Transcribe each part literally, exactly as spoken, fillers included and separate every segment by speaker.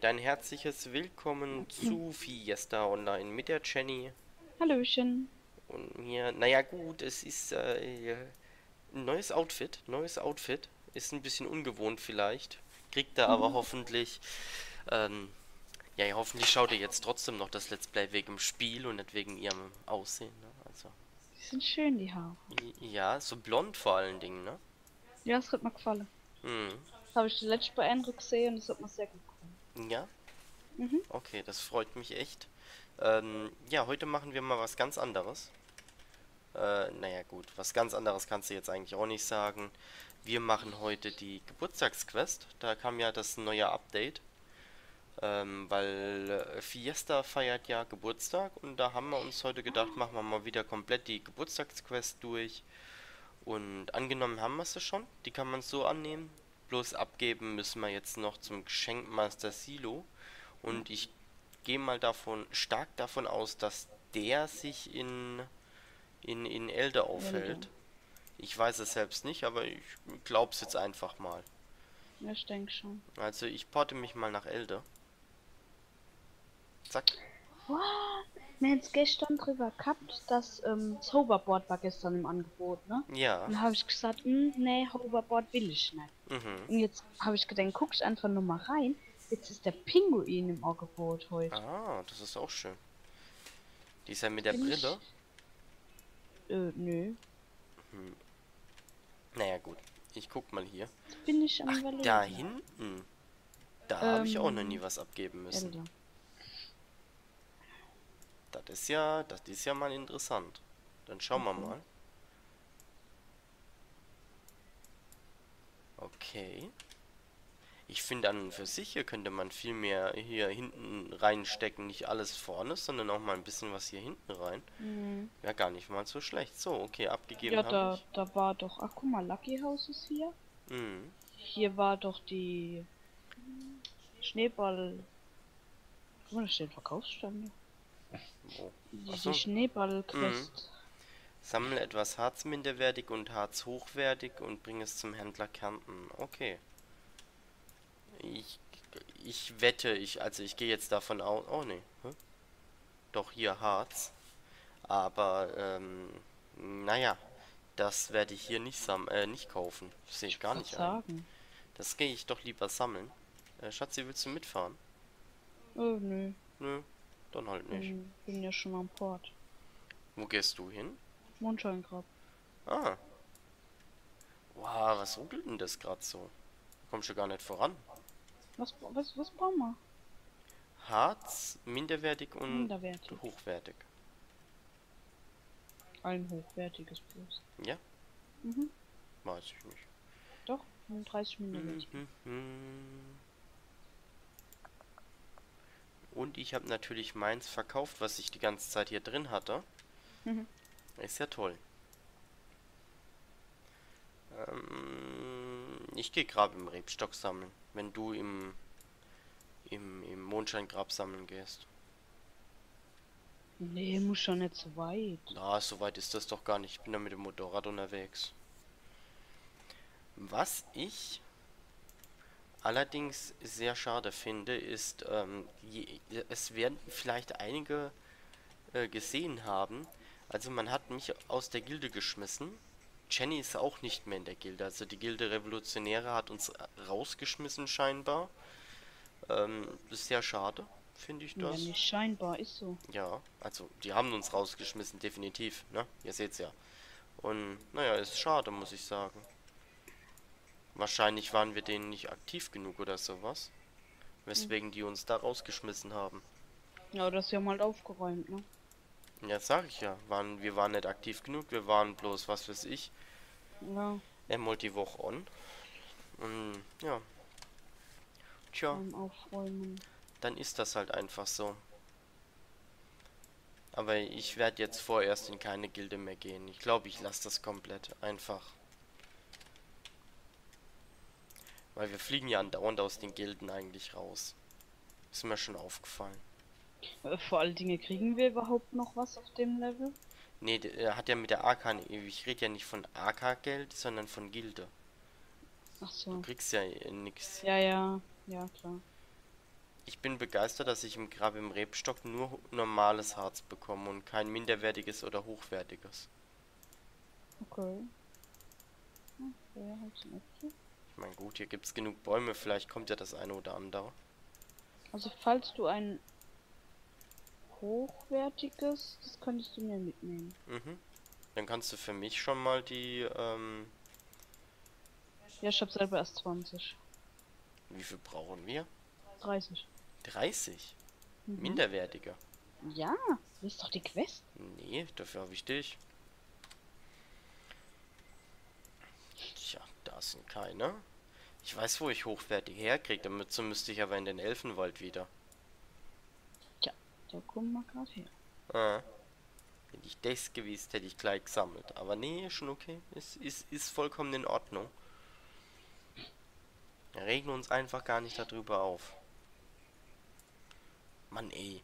Speaker 1: damit ein herzliches Willkommen zu Fiesta Online mit der Jenny
Speaker 2: Hallöchen.
Speaker 1: und mir. Naja gut, es ist äh, ein neues Outfit, neues Outfit. Ist ein bisschen ungewohnt vielleicht. Kriegt er aber
Speaker 2: Mhm.
Speaker 1: hoffentlich. Ähm, ja, ja, hoffentlich schaut ihr jetzt trotzdem noch das Let's Play wegen dem Spiel und nicht wegen ihrem Aussehen. Ne? Also,
Speaker 2: Die sind schön, die Haare.
Speaker 1: i- ja, so blond vor allen Dingen, ne?
Speaker 2: Ja, es hat mir gefallen.
Speaker 1: Hm.
Speaker 2: Das habe ich zuletzt bei Eindruck gesehen und es hat mir sehr gut gefallen.
Speaker 1: Ja,
Speaker 2: Mhm.
Speaker 1: okay, das freut mich echt. Ähm, ja, heute machen wir mal was ganz anderes. Äh, naja gut, was ganz anderes kannst du jetzt eigentlich auch nicht sagen. Wir machen heute die Geburtstagsquest. Da kam ja das neue Update. Ähm, weil äh, Fiesta feiert ja Geburtstag und da haben wir uns heute gedacht, machen wir mal wieder komplett die Geburtstagsquest durch. Und angenommen haben wir sie schon. Die kann man so annehmen. Bloß abgeben müssen wir jetzt noch zum Geschenkmaster Silo.
Speaker 2: Ja,
Speaker 1: Und ich gehe mal davon, stark davon aus, dass der sich in, in, in Elde
Speaker 2: Elde.
Speaker 1: aufhält. Ich weiß es selbst nicht, aber ich glaub's jetzt einfach mal.
Speaker 2: Ja, ich denke schon.
Speaker 1: Also ich porte mich mal nach Elde. Zack.
Speaker 2: What? Wir haben es gestern drüber gehabt, dass ähm, das Hoverboard war gestern im Angebot, ne?
Speaker 1: Ja.
Speaker 2: Und da habe ich gesagt, "Hm, nee, Hoverboard will ich nicht.
Speaker 1: Mhm.
Speaker 2: Und jetzt habe ich gedacht, guck ich einfach nur mal rein. Jetzt ist der Pinguin im Angebot heute.
Speaker 1: Ah, das ist auch schön. Die ist ja mit der
Speaker 2: Bin
Speaker 1: Brille.
Speaker 2: ich. Äh, nö.
Speaker 1: Hm. Naja, gut. Ich guck mal hier.
Speaker 2: Jetzt bin ich am
Speaker 1: Ach, da
Speaker 2: Überlegen.
Speaker 1: hinten. Da habe ich auch noch nie
Speaker 2: Ähm,
Speaker 1: was abgeben müssen.
Speaker 2: Elde.
Speaker 1: Das ist ja, das ist ja mal interessant. Dann schauen wir
Speaker 2: Mhm.
Speaker 1: mal. Okay. Ich finde an und für sich, hier könnte man viel mehr hier hinten reinstecken. Nicht alles vorne, sondern auch mal ein bisschen was hier hinten rein.
Speaker 2: Mhm.
Speaker 1: Wäre gar nicht mal so schlecht. So, okay,
Speaker 2: Ja,
Speaker 1: abgegeben habe
Speaker 2: da,
Speaker 1: ich.
Speaker 2: da war doch. Ach, guck mal, Lucky House ist hier.
Speaker 1: Mhm.
Speaker 2: Hier war doch die Schneeball. Guck mal, da steht Verkaufsstände.
Speaker 1: Wo?
Speaker 2: Die, die
Speaker 1: Achso. Mhm.
Speaker 2: Schneeball-Quest.
Speaker 1: Sammle etwas Harz minderwertig und Harz hochwertig und bring es zum Händler Kärnten. Okay. Ich, ich wette, ich, also ich gehe jetzt davon aus. Oh ne. Hä? Doch hier Harz. Aber, ähm, naja, das werde ich hier nicht sam äh, nicht kaufen. Das sehe ich
Speaker 2: Ich
Speaker 1: gar
Speaker 2: wollte
Speaker 1: nicht ein.
Speaker 2: sagen.
Speaker 1: Das gehe ich doch lieber sammeln. Äh, Schatzi, willst du mitfahren?
Speaker 2: Oh, nö.
Speaker 1: Nö, dann halt nicht.
Speaker 2: Bin, bin ja schon am Port.
Speaker 1: Wo gehst du hin?
Speaker 2: Mondscheingrab.
Speaker 1: Ah, wow, was ruckelt denn das gerade so? Da kommst du gar nicht voran.
Speaker 2: Was, was, was brauchen wir?
Speaker 1: Harz, minderwertig und
Speaker 2: Minderwertig.
Speaker 1: hochwertig.
Speaker 2: Ein hochwertiges Plus.
Speaker 1: Ja,
Speaker 2: Mhm.
Speaker 1: weiß ich nicht.
Speaker 2: Doch, dreißig minderwertig.
Speaker 1: Mhm. Und ich habe natürlich meins verkauft, was ich die ganze Zeit hier drin hatte.
Speaker 2: Mhm.
Speaker 1: Ist ja toll. Ähm, ich gehe Grab im Rebstock sammeln, wenn du im, im, im Mondscheingrab sammeln gehst.
Speaker 2: Nee, muss schon nicht so weit.
Speaker 1: Na, so weit ist das doch gar nicht. Ich bin da mit dem Motorrad unterwegs. Was ich allerdings sehr schade finde, ist, ähm, je, es werden vielleicht einige äh, gesehen haben. Also man hat mich aus der Gilde geschmissen. Jenny ist auch nicht mehr in der Gilde. Also die Gilde Revolutionäre hat uns rausgeschmissen scheinbar. Ähm, ist sehr schade, finde ich
Speaker 2: Ja,
Speaker 1: das.
Speaker 2: nicht scheinbar, ist so.
Speaker 1: Ja, also die haben uns rausgeschmissen, definitiv, ne? Ihr seht's ja. Und naja, ist schade, muss ich sagen. Wahrscheinlich waren wir denen nicht aktiv genug oder sowas.
Speaker 2: Hm.
Speaker 1: Weswegen die uns da rausgeschmissen haben.
Speaker 2: Ja, das ist ja mal aufgeräumt, ne?
Speaker 1: Ja, sag ich ja. Waren, wir waren nicht aktiv genug, wir waren bloß, was weiß ich,
Speaker 2: Ja,
Speaker 1: einmal die Woche on. Und ja, tja,
Speaker 2: beim Aufräumen.
Speaker 1: dann ist das halt einfach so. Aber ich werde jetzt vorerst in keine Gilde mehr gehen. Ich glaube, ich lasse das komplett einfach. Weil wir fliegen ja andauernd aus den Gilden eigentlich raus. Ist mir schon aufgefallen.
Speaker 2: Äh, Vor allen Dingen kriegen wir überhaupt noch was auf dem Level?
Speaker 1: Nee, der der hat ja mit der A K, ich rede ja nicht von A K-Geld, sondern von Gilde.
Speaker 2: Ach
Speaker 1: Du
Speaker 2: so.
Speaker 1: kriegst ja äh, nix.
Speaker 2: Ja, ja, ja, klar.
Speaker 1: Ich bin begeistert, dass ich im gerade im Rebstock nur ho- normales Harz bekomme und kein minderwertiges oder hochwertiges.
Speaker 2: Okay. Okay, halt so Äpfel.
Speaker 1: Ich meine, gut, hier gibt es genug Bäume, vielleicht kommt ja das eine oder andere.
Speaker 2: Also falls du ein hochwertiges, das könntest du mir mitnehmen.
Speaker 1: Mhm. Dann kannst du für mich schon mal die, ähm,
Speaker 2: Ja, ich hab selber erst zwanzig.
Speaker 1: wie viel brauchen wir?
Speaker 2: dreißig.
Speaker 1: dreißig.
Speaker 2: Mhm.
Speaker 1: Minderwertige.
Speaker 2: Ja, das ist doch die Quest.
Speaker 1: Nee, dafür habe ich dich. Tja, da sind keine. Ich weiß, wo ich hochwertige herkriege, damit so müsste ich aber in den Elfenwald wieder.
Speaker 2: Tja, da kommen wir gerade her.
Speaker 1: Ah, hätte ich das gewusst, hätte ich gleich gesammelt. Aber nee, schon okay. Ist, ist, ist vollkommen in Ordnung. Wir regen uns einfach gar nicht darüber auf. Mann, ey.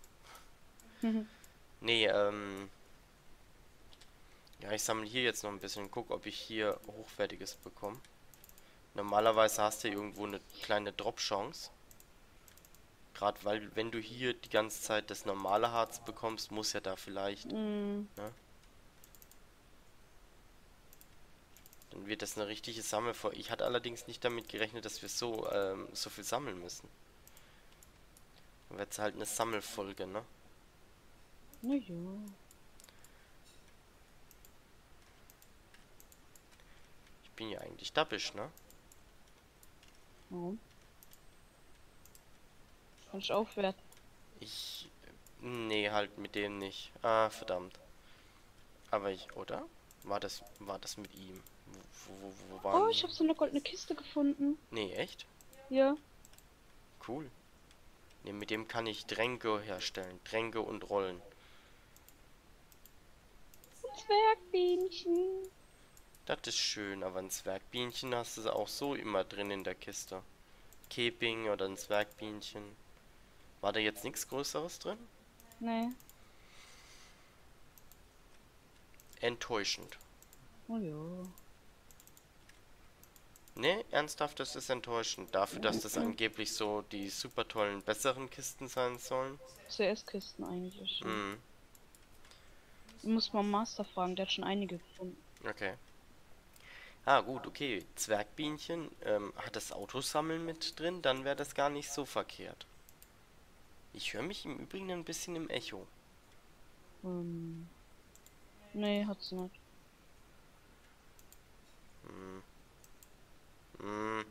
Speaker 1: Nee, ähm... ja, ich sammle hier jetzt noch ein bisschen. Guck, ob ich hier hochwertiges bekomme. Normalerweise hast du irgendwo eine kleine Drop-Chance. Gerade weil, wenn du hier die ganze Zeit das normale Harz bekommst, muss ja da vielleicht,
Speaker 2: Mm,
Speaker 1: ne? Dann wird das eine richtige Sammelfolge. Ich hatte allerdings nicht damit gerechnet, dass wir so, ähm, so viel sammeln müssen. Dann wird es halt eine Sammelfolge, ne?
Speaker 2: na ja.
Speaker 1: Ich bin ja eigentlich dappisch, ne?
Speaker 2: Warum? Kann ich aufwerten?
Speaker 1: Ich... Nee, halt mit dem nicht. Ah, verdammt. Aber ich... Oder? War das... War das mit ihm? Wo, wo, wo, wo
Speaker 2: Oh,
Speaker 1: waren
Speaker 2: ich
Speaker 1: wir?
Speaker 2: habe so eine goldene Kiste gefunden.
Speaker 1: Nee, echt?
Speaker 2: Ja.
Speaker 1: Cool. Nee, mit dem kann ich Tränke herstellen. Tränke und Rollen.
Speaker 2: Ein Zwergbienchen.
Speaker 1: Das ist schön, aber ein Zwergbienchen hast du auch so immer drin in der Kiste. Keping oder ein Zwergbienchen. War da jetzt nichts Größeres drin?
Speaker 2: Nee.
Speaker 1: Enttäuschend.
Speaker 2: Oh ja.
Speaker 1: Ne, ernsthaft, das ist enttäuschend. Dafür, dass das angeblich so die super tollen, besseren Kisten sein sollen.
Speaker 2: C S-Kisten eigentlich. Ja.
Speaker 1: Hm,
Speaker 2: Du musst mal Master fragen, der hat schon einige gefunden.
Speaker 1: okay. Ah, gut, okay. Zwergbienchen, ähm, hat das Autosammeln mit drin? Dann wäre das gar nicht so verkehrt. Ich höre mich im Übrigen ein bisschen im Echo.
Speaker 2: Ähm, nee, hat's nicht.
Speaker 1: Hm, hm,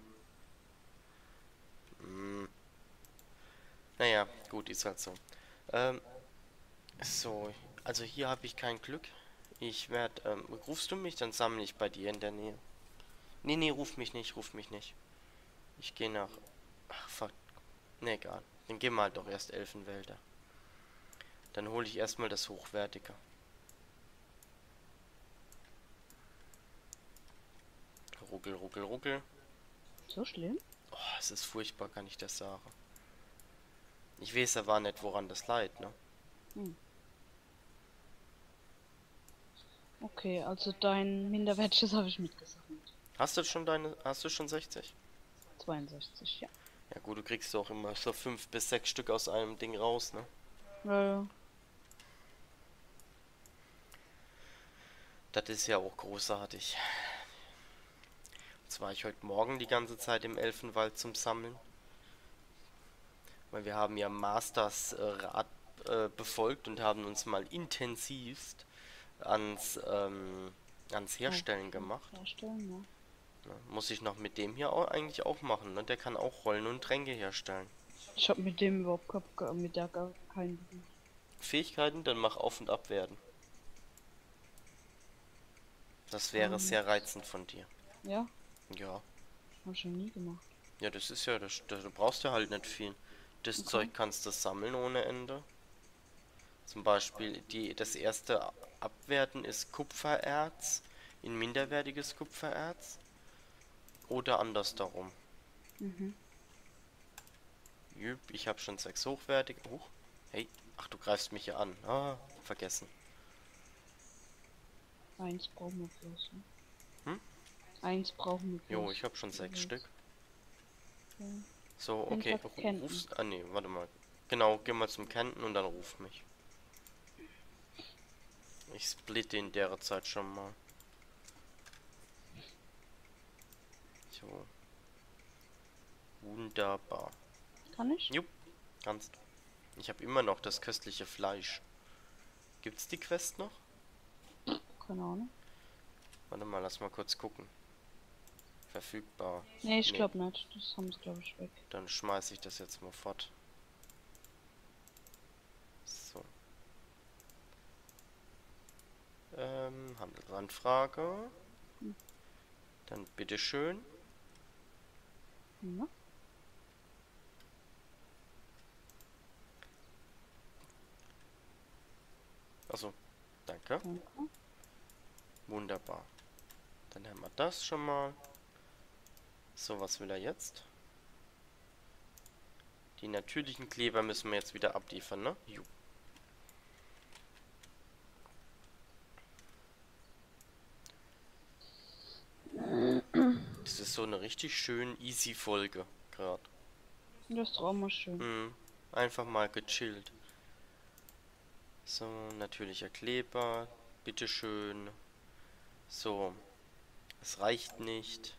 Speaker 1: hm. Naja, gut, ist halt so. Ähm, so, also hier habe ich kein Glück. Ich werde, ähm, rufst du mich, dann sammle ich bei dir in der Nähe. Nee, nee, ruf mich nicht, ruf mich nicht. Ich gehe nach... Ach, fuck. Nee, egal. Dann gehen wir halt doch erst Elfenwälder. Dann hole ich erstmal das Hochwertige. Ruckel, ruckel, ruckel.
Speaker 2: So schlimm?
Speaker 1: Oh, es ist furchtbar, kann ich das sagen. Ich weiß aber nicht, woran das leid, ne?
Speaker 2: Hm. Okay, also dein minderwertiges habe ich mitgesammelt.
Speaker 1: Hast du schon deine... Hast du schon sechzig?
Speaker 2: zweiundsechzig, ja.
Speaker 1: Ja gut, du kriegst doch immer so fünf bis sechs Stück aus einem Ding raus, ne?
Speaker 2: Ja, ja.
Speaker 1: Das ist ja auch großartig. Jetzt war ich heute Morgen die ganze Zeit im Elfenwald zum Sammeln. Weil wir haben ja Masters äh, Rat äh, befolgt und haben uns mal intensivst ans, ähm, ans Herstellen gemacht.
Speaker 2: Herstellen, ja.
Speaker 1: Ne? Muss ich noch mit dem hier auch eigentlich auch machen, ne? Der kann auch Rollen und Tränke herstellen.
Speaker 2: Ich habe mit dem überhaupt gar, gar- mit der gar keinen Beruf.
Speaker 1: Fähigkeiten, dann mach auf und ab werden. Das wäre
Speaker 2: Ähm,
Speaker 1: sehr reizend von dir.
Speaker 2: Ja,
Speaker 1: Ja.
Speaker 2: habe ich schon nie gemacht.
Speaker 1: Ja, das ist ja, das, das, du brauchst ja halt nicht viel. Das
Speaker 2: Okay.
Speaker 1: Zeug kannst du sammeln ohne Ende. Zum Beispiel die, das erste Abwerten ist Kupfererz in minderwertiges Kupfererz oder andersdarum.
Speaker 2: Mhm.
Speaker 1: Jüp, ich habe schon sechs hochwertige. Huch. Hey, ach, du greifst mich hier an. Ah, vergessen.
Speaker 2: Eins brauchen wir bloß, ne?
Speaker 1: Hm?
Speaker 2: Eins brauchen wir bloß.
Speaker 1: Jo, ich habe schon sechs
Speaker 2: Bloß.
Speaker 1: Stück.
Speaker 2: Okay.
Speaker 1: So,
Speaker 2: Bin
Speaker 1: okay,
Speaker 2: grad
Speaker 1: ru-
Speaker 2: campen.
Speaker 1: rufst. Ah, nee, warte mal. Genau, geh mal zum Campen und dann ruf mich. Ich splitte in der Zeit schon mal. So. Wunderbar.
Speaker 2: Kann ich?
Speaker 1: Jupp, kannst. Ich habe immer noch das köstliche Fleisch. Gibt's die Quest noch?
Speaker 2: Keine Ahnung.
Speaker 1: Warte mal, lass mal kurz gucken. Verfügbar.
Speaker 2: Nee, ich
Speaker 1: Nee,
Speaker 2: glaube nicht. Das haben sie, glaube ich, weg.
Speaker 1: dann schmeiße ich das jetzt mal fort. So. Ähm, Handelsanfrage.
Speaker 2: Hm.
Speaker 1: Dann bitteschön.
Speaker 2: Ja.
Speaker 1: Achso, danke.
Speaker 2: Danke.
Speaker 1: Wunderbar. Dann haben wir das schon mal. So, was will er jetzt? Die natürlichen Kleber müssen wir jetzt wieder abliefern, ne? Jo. Das ist so eine richtig schön easy Folge gerade.
Speaker 2: Das ist doch auch mal schön.
Speaker 1: Mhm. Einfach mal gechillt. So, natürlicher Kleber. Bitteschön. So. Es reicht nicht.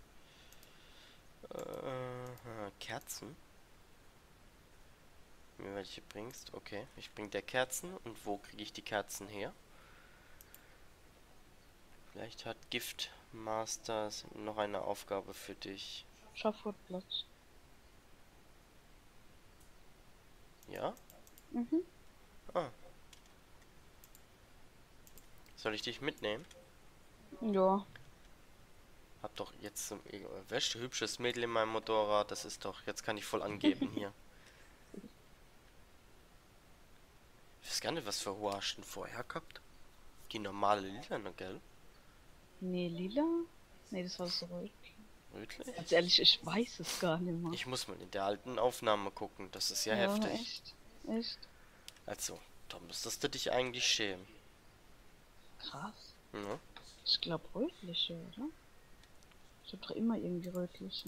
Speaker 1: Äh, Kerzen. Mir welche bringst? Okay, ich bring dir Kerzen. Und wo kriege ich die Kerzen her? Vielleicht hat Gift Masters noch eine Aufgabe für dich.
Speaker 2: Schafurtplatz.
Speaker 1: Ja?
Speaker 2: Mhm.
Speaker 1: Ah. Soll ich dich mitnehmen?
Speaker 2: Ja.
Speaker 1: Hab doch jetzt so ein wäscht hübsches Mädel in meinem Motorrad. Das ist doch. Jetzt kann ich voll angeben hier. Ich weiß gar nicht, was für Haare hast du denn vorher gehabt? Die normale Lila, ne, gell?
Speaker 2: Nee, lila? Nee, das war so rot.
Speaker 1: Rötlich?
Speaker 2: Ganz ehrlich, ich weiß es gar nicht mehr.
Speaker 1: Ich muss mal in der alten Aufnahme gucken. Das ist ja,
Speaker 2: Ja,
Speaker 1: heftig.
Speaker 2: echt. Echt.
Speaker 1: Also, da müsstest du dich eigentlich schämen.
Speaker 2: Krass.
Speaker 1: Ne?
Speaker 2: Ich glaube rötliche, oder? Ich hab doch immer irgendwie rötliche.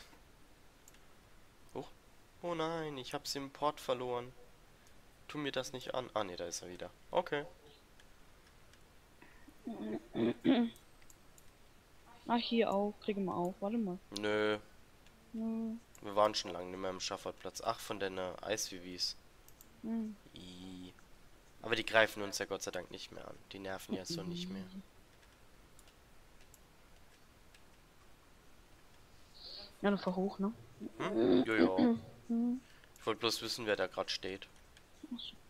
Speaker 1: Huch. Oh nein, ich hab's im Port verloren. Tu mir das nicht an. Ah ne, da ist er wieder. Okay.
Speaker 2: Ach, hier auch. Kriegen wir auch. Warte mal.
Speaker 1: Nö,
Speaker 2: Hm,
Speaker 1: wir waren schon lange nicht mehr im Schaffertplatz. Ach, von den äh, Eisvivis.
Speaker 2: hm.
Speaker 1: I. Aber die greifen uns ja Gott sei Dank nicht mehr an. Die nerven ja so nicht mehr.
Speaker 2: Ja, dann fahr hoch, ne?
Speaker 1: Hm? Jojo.
Speaker 2: Hm.
Speaker 1: Ich wollte bloß wissen, wer da gerade steht.
Speaker 2: Ach so.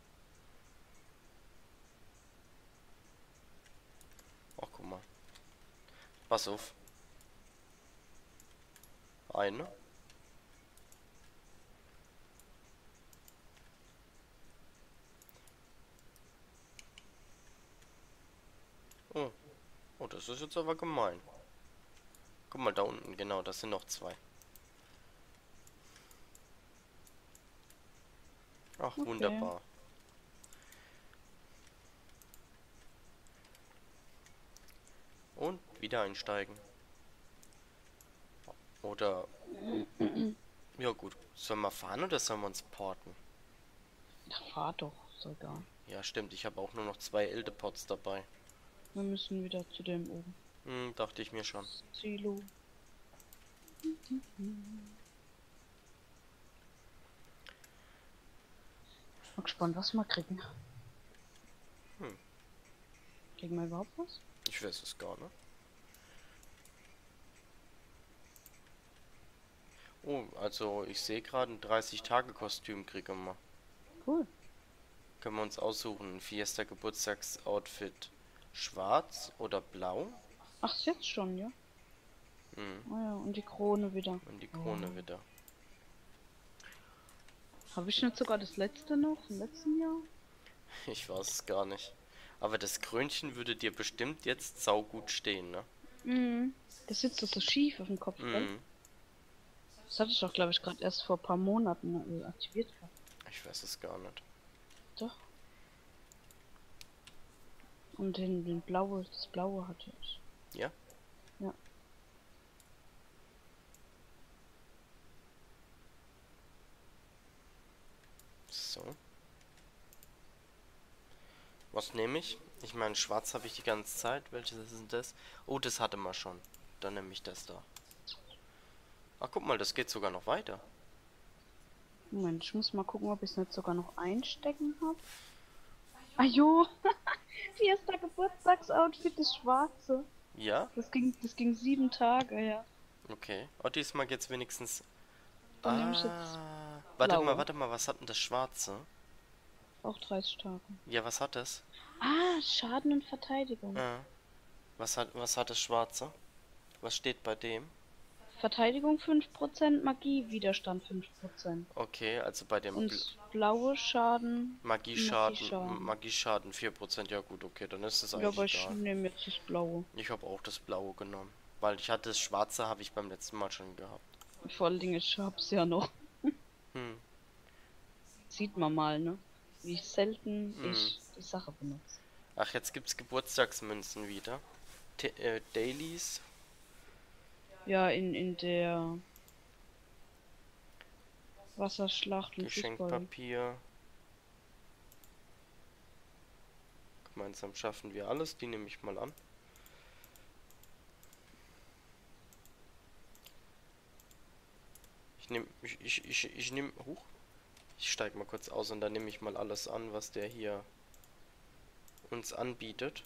Speaker 1: Ach, guck mal. Pass auf. Eine. Oh. Oh, das ist jetzt aber gemein. Guck mal, da unten, genau, das sind noch zwei. Ach,
Speaker 2: Okay.
Speaker 1: wunderbar. Und wieder einsteigen. Oder... Ja gut, sollen wir fahren oder sollen wir uns porten?
Speaker 2: Ach, fahr doch. So egal.
Speaker 1: Ja stimmt, ich habe auch nur noch zwei Eldepots dabei.
Speaker 2: Wir müssen wieder zu dem oben.
Speaker 1: Hm, dachte ich mir schon.
Speaker 2: Silo. Bin gespannt, was wir kriegen.
Speaker 1: Hm.
Speaker 2: Kriegen wir überhaupt was?
Speaker 1: Ich weiß es gar nicht. Oh, also ich sehe gerade ein dreißig-Tage-Kostüm kriegen wir.
Speaker 2: Cool.
Speaker 1: Können wir uns aussuchen, ein Fiesta-Geburtstagsoutfit schwarz oder blau?
Speaker 2: Ach, ist jetzt schon, ja?
Speaker 1: Hm.
Speaker 2: Ah ja, und die Krone wieder.
Speaker 1: Und die Krone
Speaker 2: Ja.
Speaker 1: wieder.
Speaker 2: Habe ich nicht sogar das letzte noch im letzten Jahr?
Speaker 1: Ich weiß es gar nicht. Aber das Krönchen würde dir bestimmt jetzt saugut stehen, ne?
Speaker 2: Mhm. Das sitzt doch so schief auf dem Kopf, gell?
Speaker 1: Mhm.
Speaker 2: Das hatte ich doch, glaube ich, gerade erst vor ein paar Monaten äh, aktiviert gehabt.
Speaker 1: Ich weiß es gar nicht.
Speaker 2: Doch. Und den, den blaue, das blaue hatte ich.
Speaker 1: Ja?
Speaker 2: Ja.
Speaker 1: Was nehme ich? Ich meine, schwarz habe ich die ganze Zeit. Welches ist denn das? Oh, das hatte man schon. Dann nehme ich das da. Ach, guck mal, das geht sogar noch weiter.
Speaker 2: Moment, ich muss mal gucken, ob ich es nicht sogar noch einstecken habe. Ah jo, hier ist der Geburtstagsoutfit, das schwarze.
Speaker 1: Ja?
Speaker 2: Das ging, das ging sieben Tage, ja.
Speaker 1: Okay. Oh, diesmal geht's wenigstens...
Speaker 2: Dann nehme ich jetzt
Speaker 1: Ah. Warte mal,
Speaker 2: blaue.
Speaker 1: warte mal, was hat denn das Schwarze?
Speaker 2: Auch dreißig Tage.
Speaker 1: Ja, was hat das?
Speaker 2: Ah, Schaden und Verteidigung.
Speaker 1: Ah. Was hat, was hat das Schwarze? Was steht bei dem?
Speaker 2: Verteidigung fünf Prozent, Magie, Widerstand fünf Prozent.
Speaker 1: Okay, also bei dem
Speaker 2: Und
Speaker 1: Bl
Speaker 2: blaue Schaden,
Speaker 1: Magieschaden,
Speaker 2: Magieschaden.
Speaker 1: Magieschaden vier Prozent. Ja gut, okay, dann ist es
Speaker 2: Ja, aber
Speaker 1: eigentlich
Speaker 2: ich
Speaker 1: egal.
Speaker 2: nehme jetzt das blaue.
Speaker 1: Ich habe auch das Blaue genommen. Weil ich hatte das Schwarze, habe ich beim letzten Mal schon gehabt.
Speaker 2: Vor allen Dingen, ich hab's ja noch.
Speaker 1: Hm.
Speaker 2: Sieht man mal, ne? Wie selten
Speaker 1: Mhm.
Speaker 2: ich die Sache benutze.
Speaker 1: Ach, jetzt gibt's Geburtstagsmünzen wieder. T äh, Dailies.
Speaker 2: Ja, in, in der Wasserschlacht und Fußball.
Speaker 1: Geschenkpapier. Gemeinsam schaffen wir alles. Die nehme ich mal an. Ich nehme, ich, ich, ich, ich nehme, huch. Ich steige mal kurz aus und dann nehme ich mal alles an, was der hier uns anbietet.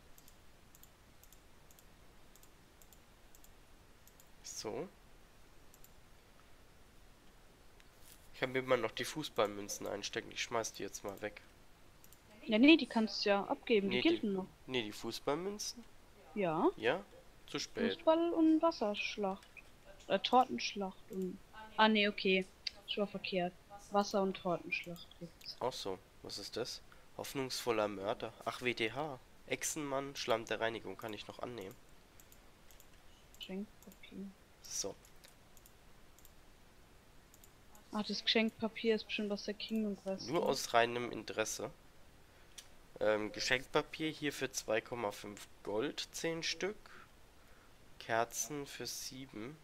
Speaker 1: So. Ich habe immer noch die Fußballmünzen einstecken. Ich schmeiß die jetzt mal weg.
Speaker 2: Ja, nee, die kannst du ja abgeben,
Speaker 1: Nee,
Speaker 2: die
Speaker 1: die-
Speaker 2: gelten noch.
Speaker 1: Ne, die Fußballmünzen?
Speaker 2: Ja,
Speaker 1: Ja? Zu spät.
Speaker 2: Fußball und Wasserschlacht. Äh, Tortenschlacht und... Ah, nee, okay. Ich war verkehrt. Wasser- und Tortenschlacht gibt's.
Speaker 1: Ach so, was ist das? Hoffnungsvoller Mörder. Ach, W T H. Echsenmann, Schlamm der Reinigung kann ich noch annehmen.
Speaker 2: Geschenkpapier.
Speaker 1: So.
Speaker 2: Ah, das Geschenkpapier ist bestimmt aus der Kingdom Quest.
Speaker 1: Nur
Speaker 2: ne?
Speaker 1: aus reinem Interesse. Ähm, Geschenkpapier hier für zwei Komma fünf Gold, zehn Stück. Kerzen für sieben.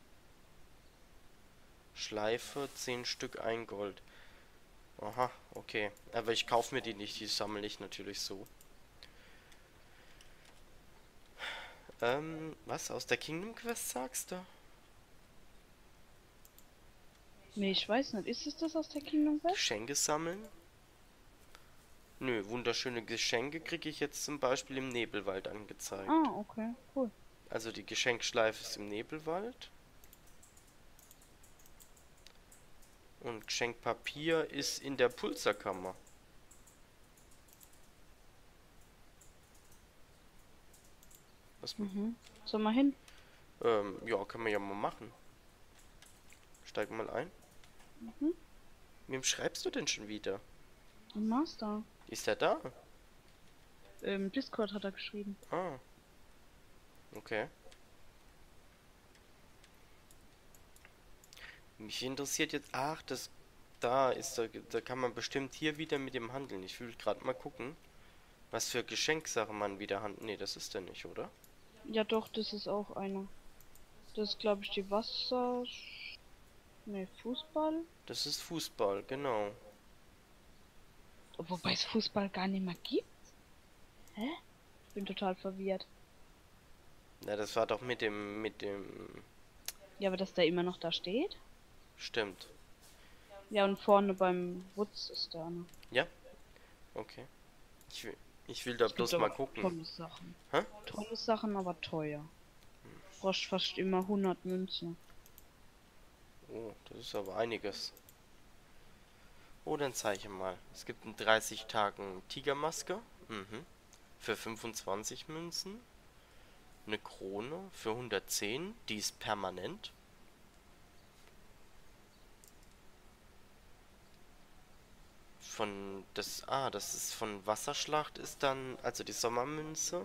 Speaker 1: Schleife, zehn Stück, ein Gold. Aha, okay. Aber ich kaufe mir die nicht, die sammle ich natürlich so. Ähm, was? Aus der Kingdom Quest sagst du?
Speaker 2: Nee, ich weiß nicht. Ist es das aus der Kingdom Quest?
Speaker 1: Geschenke sammeln? Nö, wunderschöne Geschenke kriege ich jetzt zum Beispiel im Nebelwald angezeigt.
Speaker 2: Ah, okay, cool.
Speaker 1: Also die Geschenkschleife ist im Nebelwald. Und Geschenkpapier ist in der Pulserkammer. Was?
Speaker 2: Mhm. Soll mal hin?
Speaker 1: Ähm, ja, kann man ja mal machen. Steig mal ein.
Speaker 2: Mhm.
Speaker 1: Wem schreibst du denn schon wieder?
Speaker 2: Im Master.
Speaker 1: Ist er da?
Speaker 2: Im Discord hat er geschrieben.
Speaker 1: Ah. Okay. Mich interessiert jetzt... Ach, das... Da ist da, da kann man bestimmt hier wieder mit dem handeln. Ich will gerade mal gucken, was für Geschenksachen man wieder handelt. Nee, das ist der nicht, oder?
Speaker 2: Ja doch, das ist auch einer. Das ist glaube ich die Wasser... Ne, Fußball.
Speaker 1: Das ist Fußball, genau.
Speaker 2: Wobei es Fußball gar nicht mehr gibt. Hä? Ich bin total verwirrt.
Speaker 1: Ja, das war doch mit dem... mit dem...
Speaker 2: Ja, aber dass der immer noch da steht?
Speaker 1: Stimmt.
Speaker 2: Ja, und vorne beim Wutz ist da ne?
Speaker 1: Ja? Okay. Ich will, ich will da
Speaker 2: Es
Speaker 1: bloß
Speaker 2: gibt
Speaker 1: mal
Speaker 2: aber
Speaker 1: gucken.
Speaker 2: Tolle Sachen.
Speaker 1: Hä?
Speaker 2: Tolle Sachen, aber teuer. Brauchst fast immer hundert Münzen.
Speaker 1: Oh, das ist aber einiges. Oh, dann zeige ich mal. Es gibt in dreißig Tagen Tigermaske. Mhm. Für fünfundzwanzig Münzen. Eine Krone für hundertzehn. Die ist permanent. Von das... Ah, das ist von Wasserschlacht ist dann... Also die Sommermünze.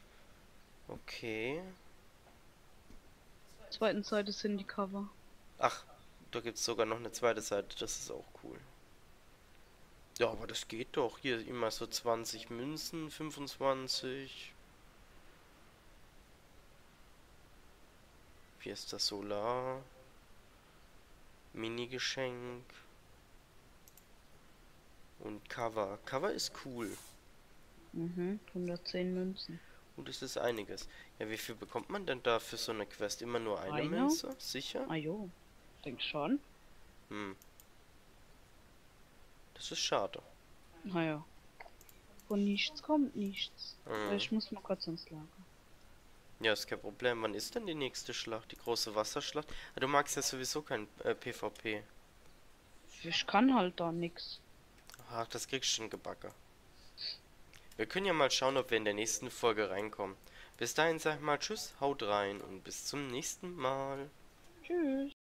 Speaker 1: Okay.
Speaker 2: Zweiten Seite sind die Cover.
Speaker 1: Ach, da gibt es sogar noch eine zweite Seite. Das ist auch cool. Ja, aber das geht doch. Hier immer so zwanzig Münzen, fünfundzwanzig. Fiesta Solar. Mini-Geschenk. Und Cover. Cover ist cool.
Speaker 2: Mhm, hundertzehn Münzen.
Speaker 1: Und das ist einiges. Ja, wie viel bekommt man denn da für so eine Quest? Immer nur eine
Speaker 2: Eine?
Speaker 1: Münze? Sicher?
Speaker 2: Ah jo, denk schon.
Speaker 1: Hm. Das ist schade.
Speaker 2: Naja, von nichts kommt nichts.
Speaker 1: Mhm.
Speaker 2: Ich muss mal kurz ins Lager.
Speaker 1: Ja, ist kein Problem. Wann ist denn die nächste Schlacht? Die große Wasserschlacht? Ah, du magst ja sowieso kein äh, PvP.
Speaker 2: Ich kann halt da nix.
Speaker 1: Ach, das kriegst du schon gebacken. Wir können ja mal schauen, ob wir in der nächsten Folge reinkommen. Bis dahin sag ich mal Tschüss, haut rein und bis zum nächsten Mal.
Speaker 2: Tschüss.